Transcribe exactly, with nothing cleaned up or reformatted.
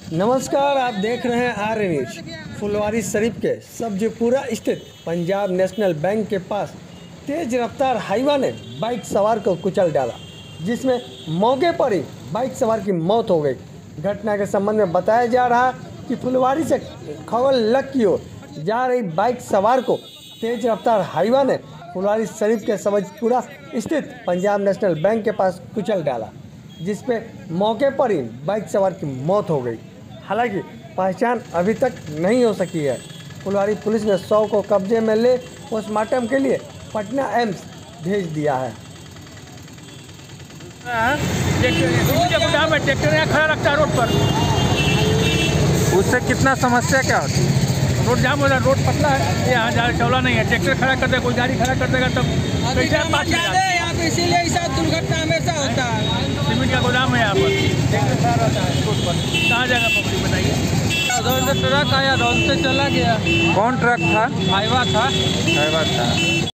नमस्कार, आप देख रहे हैं आर्य न्यूज। फुलवारी शरीफ के सब्जीपुरा स्थित पंजाब नेशनल बैंक के पास तेज रफ्तार हाईवा ने बाइक सवार को कुचल डाला, जिसमें मौके पर ही बाइक सवार की मौत हो गई। घटना के संबंध में बताया जा रहा है कि फुलवारी से खवलक की ओर जा रही बाइक सवार को तेज रफ्तार हाईवा ने फुलवारी शरीफ के सब्जीपुरा स्थित पंजाब नेशनल बैंक के पास कुचल डाला, जिसपे मौके पर ही बाइक सवार की मौत हो गई। हालांकि पहचान अभी तक नहीं हो सकी है। फुलवारी पुलिस ने शव को कब्जे में ले पोस्टमार्टम के लिए पटना एम्स भेज दिया है। ट्रैक्टर यहाँ खड़ा रखता है रोड पर, उससे कितना समस्या क्या होती है? रोड जाम हो जाए। रोड पतला है, यहाँ जा चौला नहीं है। ट्रैक्टर खड़ा कर दे, कोई गाड़ी खड़ा कर देगा तब यहाँ पे, इसीलिए ऐसा दुर्घटना हमेशा होता है। सीमेंट का गोदाम है यहाँ पर, ट्रैक्टर खड़ा रहता है रोड पर, कहाँ जाएगा पब्लिक बताइए। उधर से ट्रक आया, रोड से चला गया। कौन ट्रक था? हाईवा था। हाईवा था।